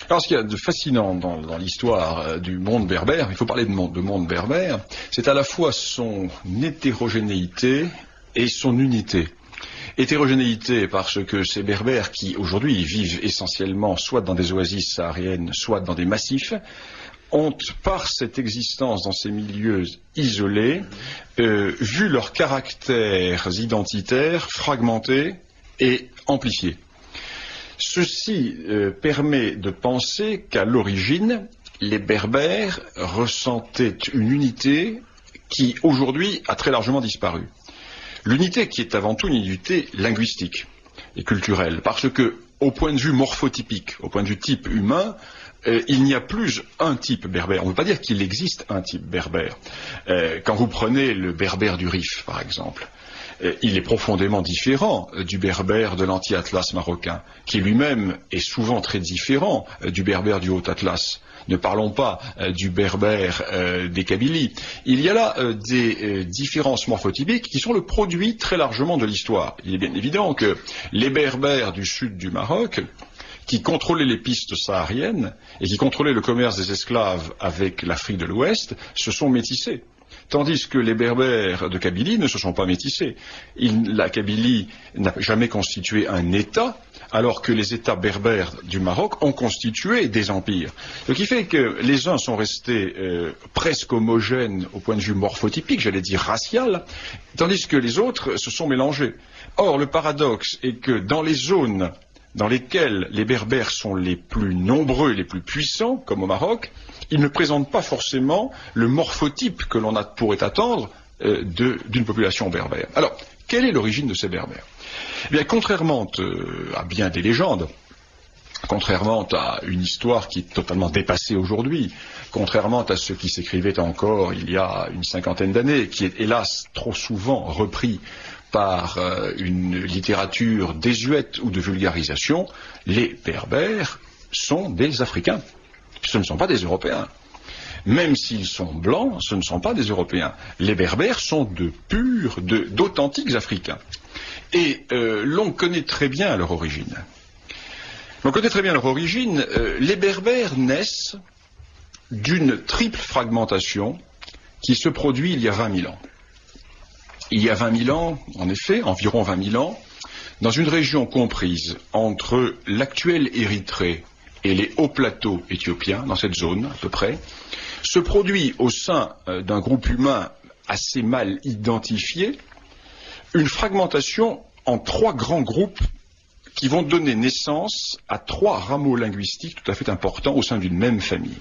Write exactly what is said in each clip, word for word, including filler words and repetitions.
Alors, ce qu'il y a de fascinant dans, dans l'histoire du monde berbère, il faut parler de monde, de monde berbère, c'est à la fois son hétérogénéité et son unité. Hétérogénéité parce que ces berbères qui aujourd'hui vivent essentiellement soit dans des oasis sahariennes, soit dans des massifs, ont, par cette existence dans ces milieux isolés, euh, vu leurs caractères identitaires fragmentés et amplifiés. Ceci euh, permet de penser qu'à l'origine, les Berbères ressentaient une unité qui, aujourd'hui, a très largement disparu. L'unité qui est avant tout une unité linguistique et culturelle, parce que, au point de vue morphotypique, au point de vue type humain, euh, il n'y a plus un type berbère. On ne veut pas dire qu'il existe un type berbère. Euh, quand vous prenez le berbère du Rif, par exemple, il est profondément différent du berbère de l'anti-Atlas marocain, qui lui-même est souvent très différent du berbère du Haut-Atlas. Ne parlons pas du berbère euh, des Kabylies. Il y a là euh, des euh, différences morphotypiques qui sont le produit très largement de l'histoire. Il est bien évident que les berbères du sud du Maroc, qui contrôlaient les pistes sahariennes et qui contrôlaient le commerce des esclaves avec l'Afrique de l'Ouest, se sont métissés. Tandis que les berbères de Kabylie ne se sont pas métissés. Il, la Kabylie n'a jamais constitué un État, alors que les États berbères du Maroc ont constitué des empires. Ce qui fait que les uns sont restés euh, presque homogènes au point de vue morphotypique, j'allais dire racial, tandis que les autres se sont mélangés. Or, le paradoxe est que dans les zones dans lesquelles les berbères sont les plus nombreux et les plus puissants, comme au Maroc, ils ne présentent pas forcément le morphotype que l'on pourrait attendre euh, d'une population berbère. Alors, quelle est l'origine de ces berbères? Eh bien, contrairement euh, à bien des légendes, contrairement à une histoire qui est totalement dépassée aujourd'hui, contrairement à ce qui s'écrivait encore il y a une cinquantaine d'années, qui est hélas trop souvent repris par euh, une littérature désuète ou de vulgarisation, les berbères sont des Africains. Ce ne sont pas des Européens. Même s'ils sont blancs, ce ne sont pas des Européens. Les berbères sont de purs, d'authentiques Africains. Et euh, l'on connaît très bien leur origine. On connaît très bien leur origine. Euh, les berbères naissent d'une triple fragmentation qui se produit il y a vingt mille ans. Il y a vingt mille ans, en effet, environ vingt mille ans, dans une région comprise entre l'actuelle Érythrée et les hauts plateaux éthiopiens, dans cette zone à peu près, se produit au sein euh, d'un groupe humain assez mal identifié une fragmentation en trois grands groupes qui vont donner naissance à trois rameaux linguistiques tout à fait importants au sein d'une même famille.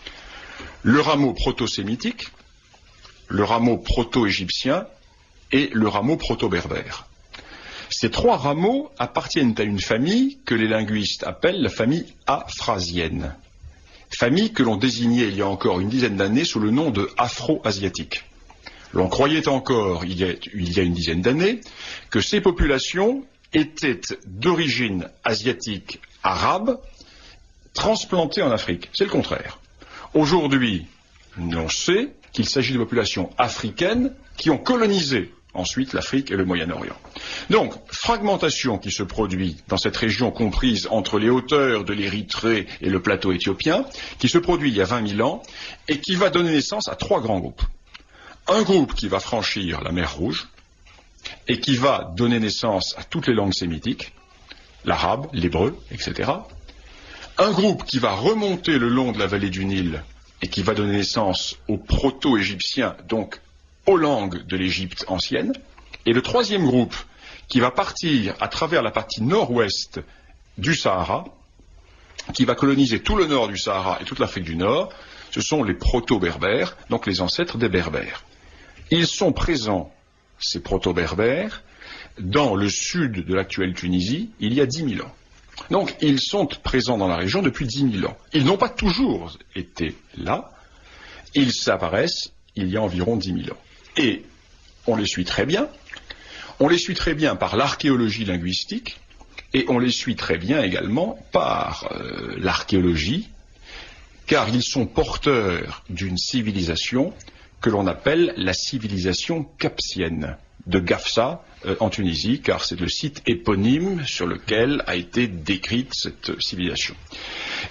Le rameau proto-sémitique, le rameau proto-égyptien et le rameau proto-berbère. Ces trois rameaux appartiennent à une famille que les linguistes appellent la famille aphrasienne. Famille que l'on désignait il y a encore une dizaine d'années sous le nom de afro-asiatique. L'on croyait encore, il y a, il y a une dizaine d'années, que ces populations étaient d'origine asiatique arabe, transplantées en Afrique. C'est le contraire. Aujourd'hui, l'on sait qu'il s'agit de populations africaines qui ont colonisé ensuite l'Afrique et le Moyen-Orient. Donc, fragmentation qui se produit dans cette région comprise entre les hauteurs de l'Érythrée et le plateau éthiopien, qui se produit il y a vingt mille ans, et qui va donner naissance à trois grands groupes. Un groupe qui va franchir la mer Rouge, et qui va donner naissance à toutes les langues sémitiques, l'arabe, l'hébreu, et cetera. Un groupe qui va remonter le long de la vallée du Nil, et qui va donner naissance aux proto-égyptiens, donc aux langues de l'Égypte ancienne, et le troisième groupe qui va partir à travers la partie nord-ouest du Sahara, qui va coloniser tout le nord du Sahara et toute l'Afrique du Nord, ce sont les proto-berbères, donc les ancêtres des berbères. Ils sont présents, ces proto-berbères, dans le sud de l'actuelle Tunisie, il y a dix mille ans. Donc ils sont présents dans la région depuis dix mille ans. Ils n'ont pas toujours été là, ils apparaissent il y a environ dix mille ans. Et on les suit très bien, on les suit très bien par l'archéologie linguistique, et on les suit très bien également par euh, l'archéologie, car ils sont porteurs d'une civilisation que l'on appelle la civilisation capsienne, de Gafsa euh, en Tunisie, car c'est le site éponyme sur lequel a été décrite cette civilisation.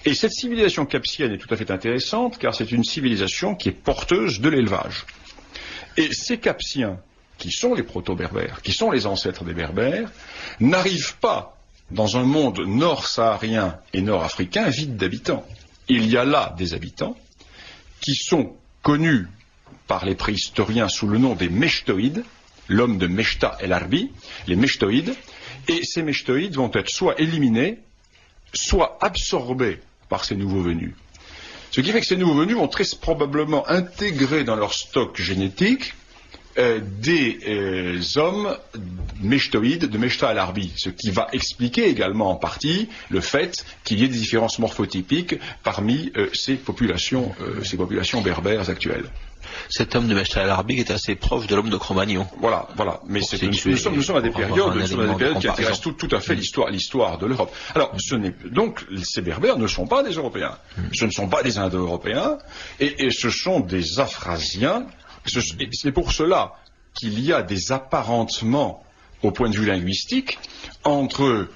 Et cette civilisation capsienne est tout à fait intéressante, car c'est une civilisation qui est porteuse de l'élevage. Et ces Capsiens, qui sont les proto-berbères, qui sont les ancêtres des berbères, n'arrivent pas dans un monde nord-saharien et nord-africain vide d'habitants. Il y a là des habitants qui sont connus par les préhistoriens sous le nom des Mechtoïdes, l'homme de Mechta el-Arbi, les Mechtoïdes, et ces Mechtoïdes vont être soit éliminés, soit absorbés par ces nouveaux venus. Ce qui fait que ces nouveaux venus vont très probablement intégrer dans leur stock génétique euh, des euh, hommes Mechtoïdes de Mechta el-Arbi, ce qui va expliquer également en partie le fait qu'il y ait des différences morphotypiques parmi euh, ces populations, euh, ces populations berbères actuelles. Cet homme de Mechta el-Arbi est assez proche de l'homme de Cro-Magnon. Voilà, voilà. Mais c'est, nous, nous, sommes, nous sommes à des périodes, nous sommes à des périodes qui intéressent tout, tout à fait l'histoire, l'histoire de l'Europe. Alors, ce n'est, donc, ces Berbères ne sont pas des Européens. Ce ne sont pas des Indo-Européens. Et, et ce sont des Afrasiens. Ce, c'est pour cela qu'il y a des apparentements, au point de vue linguistique, entre euh,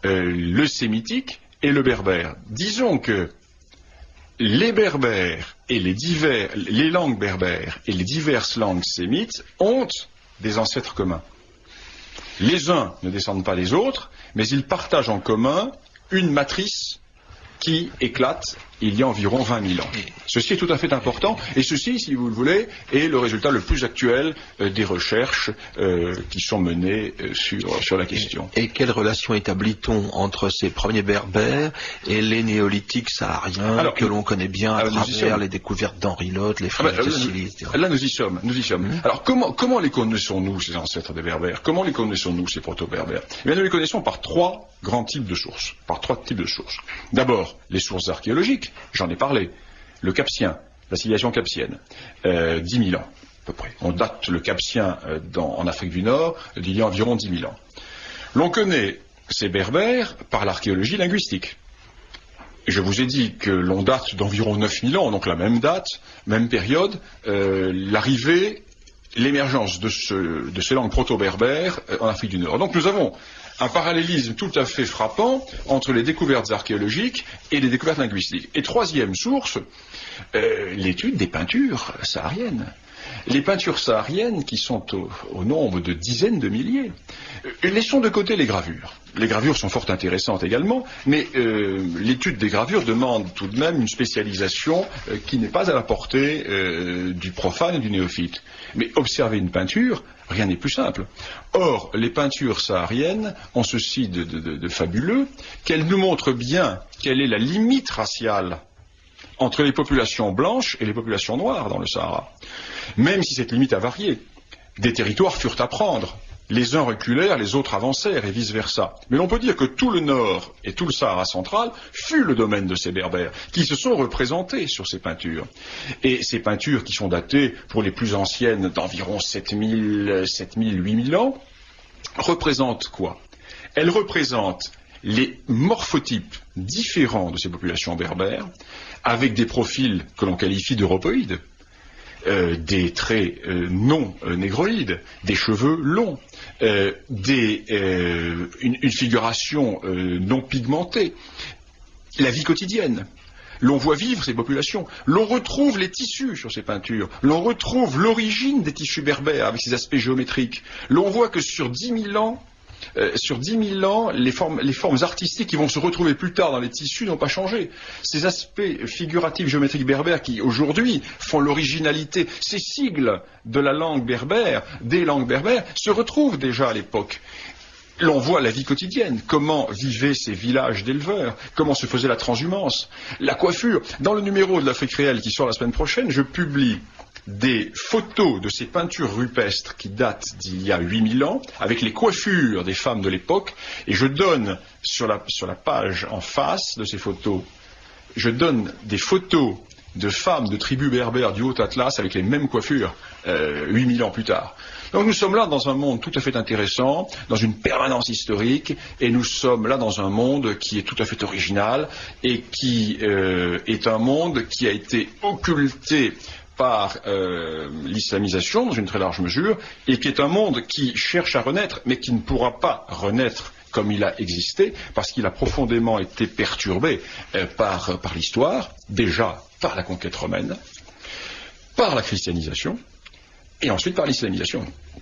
le sémitique et le berbère. Disons que les berbères et les divers, les langues berbères et les diverses langues sémites ont des ancêtres communs. Les uns ne descendent pas des autres, mais ils partagent en commun une matrice qui éclate il y a environ vingt mille ans. Ceci est tout à fait important, et ceci, si vous le voulez, est le résultat le plus actuel euh, des recherches euh, qui sont menées euh, sur, sur la question. Et quelle relation établit-on entre ces premiers berbères et les néolithiques sahariens alors, que l'on connaît bien à travers les découvertes d'Henri Lotte, les frères ah ben, de Silly, et cetera. Là, nous y sommes, nous y sommes. Mmh. Alors, comment, comment les connaissons-nous, ces ancêtres des berbères? Comment les connaissons-nous, ces proto-berbères? Eh bien, nous les connaissons par trois grands types de sources, par trois types de sources. D'abord, les sources archéologiques, j'en ai parlé. Le Capsien, la civilisation capsienne, euh, dix mille ans, à peu près. On date le Capsien euh, dans, en Afrique du Nord d'il y a environ dix mille ans. L'on connaît ces berbères par l'archéologie linguistique. Je vous ai dit que l'on date d'environ neuf mille ans, donc la même date, même période, euh, l'arrivée, l'émergence de, ce, de ces langues proto-berbères euh, en Afrique du Nord. Donc nous avons un parallélisme tout à fait frappant entre les découvertes archéologiques et les découvertes linguistiques. Et troisième source, euh, l'étude des peintures sahariennes. Les peintures sahariennes qui sont au, au nombre de dizaines de milliers. Euh, laissons de côté les gravures. Les gravures sont fort intéressantes également, mais euh, l'étude des gravures demande tout de même une spécialisation euh, qui n'est pas à la portée euh, du profane et du néophyte. Mais observer une peinture, rien n'est plus simple. Or, les peintures sahariennes ont ceci de, de, de, de fabuleux, qu'elles nous montrent bien quelle est la limite raciale entre les populations blanches et les populations noires dans le Sahara. Même si cette limite a varié, des territoires furent à prendre. Les uns reculèrent, les autres avancèrent, et vice-versa. Mais l'on peut dire que tout le nord et tout le Sahara central fut le domaine de ces berbères, qui se sont représentés sur ces peintures. Et ces peintures, qui sont datées pour les plus anciennes d'environ sept mille, huit mille ans, représentent quoi? Elles représentent les morphotypes différents de ces populations berbères, avec des profils que l'on qualifie d'europoïdes. Euh, des traits euh, non euh, négroïdes, des cheveux longs, euh, des, euh, une, une figuration euh, non pigmentée, la vie quotidienne. L'on voit vivre ces populations, l'on retrouve les tissus sur ces peintures, l'on retrouve l'origine des tissus berbères avec ces aspects géométriques. L'on voit que sur dix mille ans, Euh, sur dix mille ans, les formes, les formes artistiques qui vont se retrouver plus tard dans les tissus n'ont pas changé. Ces aspects figuratifs géométriques berbères qui, aujourd'hui, font l'originalité, ces sigles de la langue berbère, des langues berbères, se retrouvent déjà à l'époque. L'on voit la vie quotidienne, comment vivaient ces villages d'éleveurs, comment se faisait la transhumance, la coiffure. Dans le numéro de l'Afrique réelle qui sort la semaine prochaine, je publie des photos de ces peintures rupestres qui datent d'il y a huit mille ans, avec les coiffures des femmes de l'époque, et je donne sur la, sur la page en face de ces photos, je donne des photos de femmes de tribus berbères du Haut-Atlas avec les mêmes coiffures euh, huit mille ans plus tard. Donc nous sommes là dans un monde tout à fait intéressant, dans une permanence historique, et nous sommes là dans un monde qui est tout à fait original, et qui euh, est un monde qui a été occulté par euh, l'islamisation dans une très large mesure, et qui est un monde qui cherche à renaître, mais qui ne pourra pas renaître comme il a existé, parce qu'il a profondément été perturbé euh, par, par l'histoire, déjà par la conquête romaine, par la christianisation, et ensuite par l'islamisation.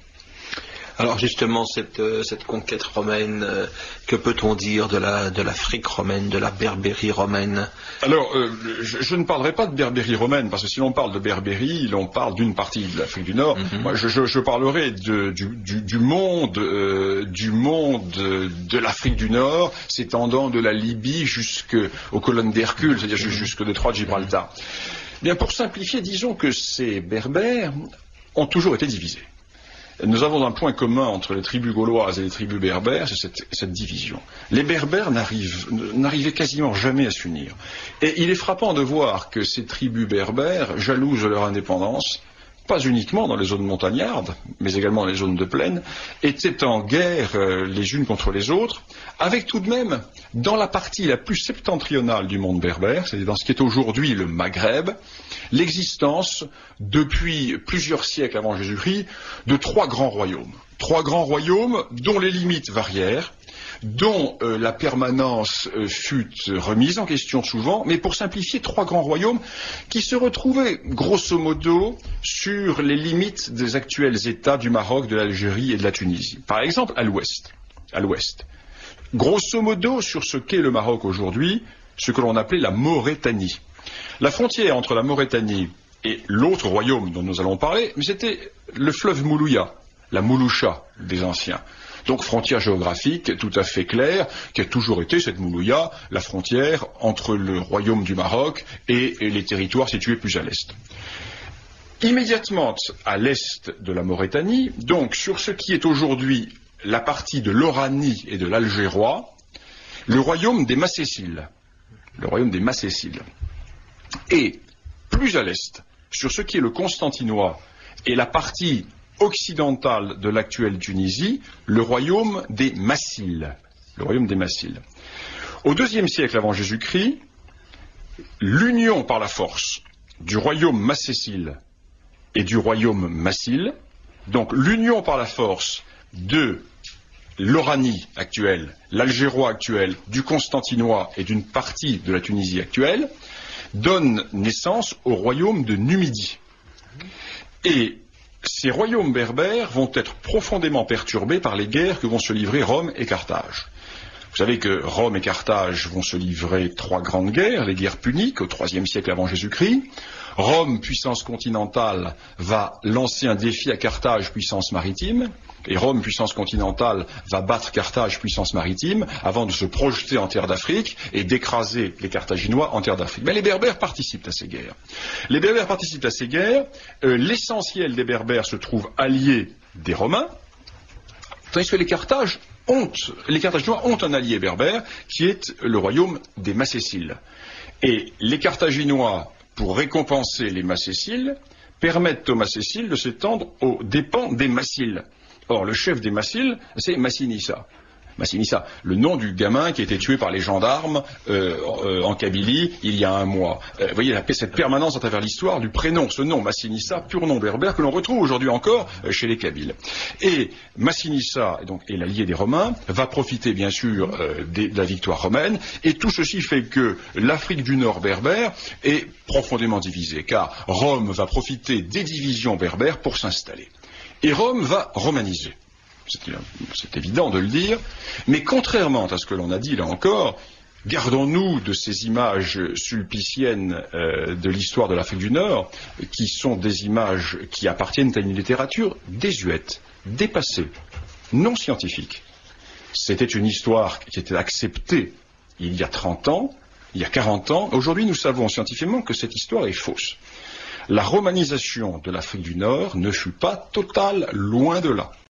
Alors justement, cette, euh, cette conquête romaine, euh, que peut-on dire de la, de l'Afrique romaine, de la Berbérie romaine? Alors, euh, je, je ne parlerai pas de Berbérie romaine, parce que si l'on parle de Berbérie, l'on parle d'une partie de l'Afrique du Nord. Mm-hmm. Moi, je, je, je parlerai de, du, du, du monde, euh, du monde de l'Afrique du Nord, s'étendant de la Libye jusqu'aux colonnes d'Hercule, c'est-à-dire mm-hmm. jusqu'au détroit de Gibraltar. Bien, pour simplifier, disons que ces Berbères ont toujours été divisés. Nous avons un point commun entre les tribus gauloises et les tribus berbères, c'est cette, cette division. Les berbères n'arrivaient quasiment jamais à s'unir. Et il est frappant de voir que ces tribus berbères, jalouses de leur indépendance, pas uniquement dans les zones montagnardes, mais également dans les zones de plaine, étaient en guerre euh, les unes contre les autres, avec tout de même, dans la partie la plus septentrionale du monde berbère, c'est-à-dire dans ce qui est aujourd'hui le Maghreb, l'existence, depuis plusieurs siècles avant Jésus-Christ, de trois grands royaumes. Trois grands royaumes dont les limites varièrent, dont euh, la permanence euh, fut remise en question souvent, mais pour simplifier, trois grands royaumes qui se retrouvaient grosso modo sur les limites des actuels États du Maroc, de l'Algérie et de la Tunisie. Par exemple, à l'ouest. À l'ouest. Grosso modo, sur ce qu'est le Maroc aujourd'hui, ce que l'on appelait la Maurétanie. La frontière entre la Maurétanie et l'autre royaume dont nous allons parler, mais c'était le fleuve Moulouya, la Mouloucha des anciens. Donc frontière géographique tout à fait claire, qui a toujours été cette Moulouya, la frontière entre le royaume du Maroc et, et les territoires situés plus à l'est. Immédiatement à l'est de la Maurétanie, donc sur ce qui est aujourd'hui la partie de l'Oranie et de l'Algérois, le royaume des Macéciles. Le royaume des Macéciles. Et plus à l'est, sur ce qui est le Constantinois et la partie occidentale de l'actuelle Tunisie, le royaume des Massiles. Le royaume des Massiles. Au deuxième siècle avant Jésus-Christ, l'union par la force du royaume macécile et du royaume massile, donc l'union par la force de l'Oranie actuelle, l'Algérois actuel, du Constantinois et d'une partie de la Tunisie actuelle, donne naissance au royaume de Numidie. Et ces royaumes berbères vont être profondément perturbés par les guerres que vont se livrer Rome et Carthage. Vous savez que Rome et Carthage vont se livrer trois grandes guerres, les guerres puniques au troisième siècle avant Jésus-Christ. Rome, puissance continentale, va lancer un défi à Carthage, puissance maritime, et Rome, puissance continentale, va battre Carthage, puissance maritime, avant de se projeter en terre d'Afrique et d'écraser les Carthaginois en terre d'Afrique. Mais les Berbères participent à ces guerres. Les Berbères participent à ces guerres, euh, l'essentiel des Berbères se trouve allié des Romains, tandis que les Carthages ont, les Carthaginois ont un allié berbère, qui est le royaume des Macéciles. Et les Carthaginois, pour récompenser les Macéciles, permettent aux Macéciles de s'étendre aux dépens des Massiles. Or, le chef des Massiles, c'est Massinissa. Massinissa, le nom du gamin qui a été tué par les gendarmes euh, euh, en Kabylie il y a un mois. Euh, vous voyez la, cette permanence à travers l'histoire du prénom, ce nom Massinissa, pur nom berbère que l'on retrouve aujourd'hui encore euh, chez les Kabyles. Et Massinissa, donc, est l'allié des Romains, va profiter bien sûr euh, des, de la victoire romaine, et tout ceci fait que l'Afrique du Nord berbère est profondément divisée, car Rome va profiter des divisions berbères pour s'installer. Et Rome va romaniser. C'est évident de le dire, mais contrairement à ce que l'on a dit là encore, gardons-nous de ces images sulpiciennes euh, de l'histoire de l'Afrique du Nord, qui sont des images qui appartiennent à une littérature désuète, dépassée, non scientifique. C'était une histoire qui était acceptée il y a trente ans, il y a quarante ans. Aujourd'hui, nous savons scientifiquement que cette histoire est fausse. La romanisation de l'Afrique du Nord ne fut pas totale, loin de là.